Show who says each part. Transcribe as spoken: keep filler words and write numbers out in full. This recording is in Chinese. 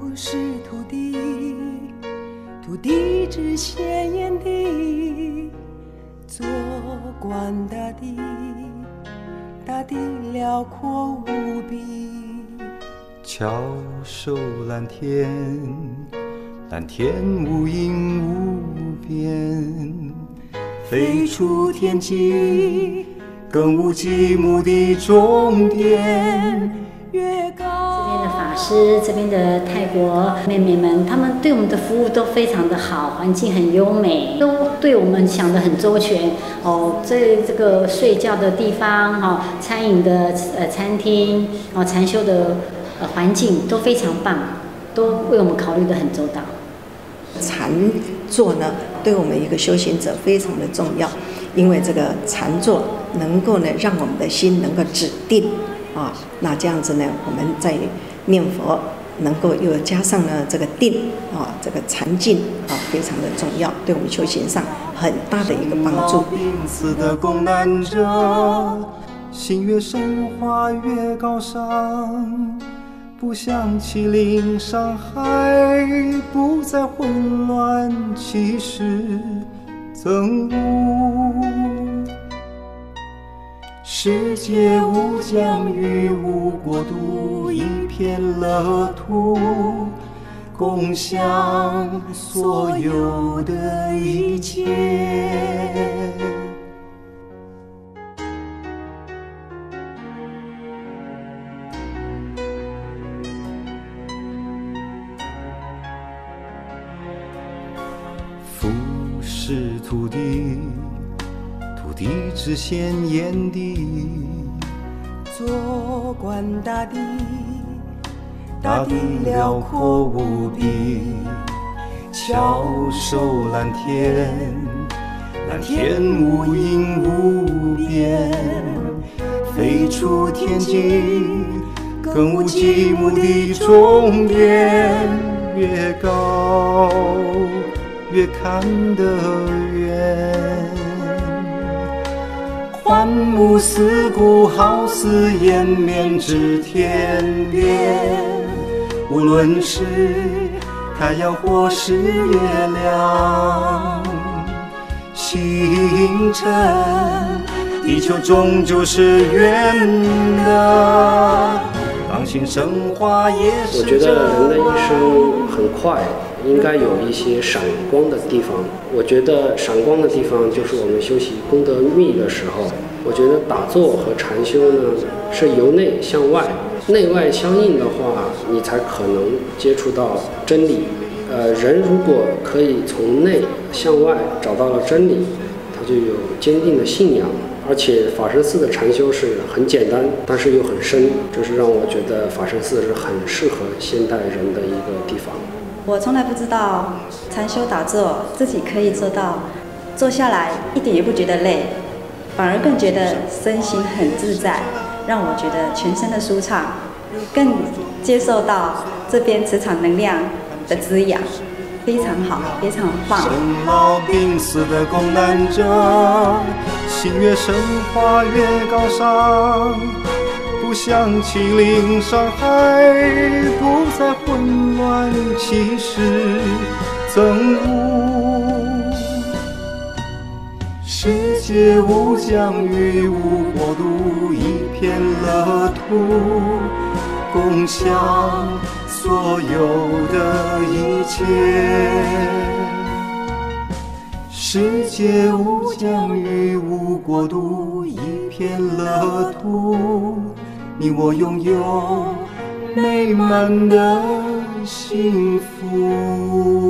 Speaker 1: 是土地，土地之鲜艳地，坐观大地，大地辽阔无比。
Speaker 2: 翘首蓝天，蓝天无垠无边，飞出天际，更无极目的终点。
Speaker 1: 越高，
Speaker 3: 这边的法师，这边的泰国妹妹们，她们对我们的服务都非常的好，环境很优美，都对我们想得很周全哦。在这个睡觉的地方，哦，餐饮的呃餐厅，哦，禅修的呃环境都非常棒，都为我们考虑得很周到。
Speaker 4: 禅坐呢，对我们一个修行者非常的重要，因为这个禅坐能够呢，让我们的心能够止定。啊，那这样子呢，我们在念佛能够又加上呢这个定啊，这个禅静啊，非常的重要，对我们修行上很大的一个帮助。
Speaker 2: 病死的供难者，心越升华越高尚，不想欺凌伤害，不再混乱歧视憎恶。世界无疆域无国度，一片乐土，共享所有的一切。俯视土地，土地之鲜艳地，
Speaker 1: 坐观大地，
Speaker 2: 大地辽阔无比。翘首蓝天，蓝天无垠无边，飞出天际，更无极目的终点。越高越看得远，环目四顾，好似延绵至天边。无论是太阳或是月亮，星辰，地球终究是圆的。当心升华也是。
Speaker 5: 我觉得人的一生很快，应该有一些闪光的地方。我觉得闪光的地方就是我们修习功德密的时候。我觉得打坐和禅修呢，是由内向外，内外相应的话，你才可能接触到真理。呃，人如果可以从内向外找到了真理，他就有坚定的信仰。而且法身寺的禅修是很简单，但是又很深，这是让我觉得法身寺是很适合现代人的一个地方。
Speaker 6: 我从来不知道禅修打坐自己可以做到，坐下来一点也不觉得累，反而更觉得身心很自在，让我觉得全身的舒畅，更接受到这边磁场能量的滋养，非常好，非常棒。
Speaker 2: 生老病死的供难者，心越升华越高尚，不想欺凌伤害，不再混乱歧视憎恶。世界无疆域无国度，一片乐土，共享所有的一切。世界无疆域无国度，一片乐土，你我拥有美满的幸福。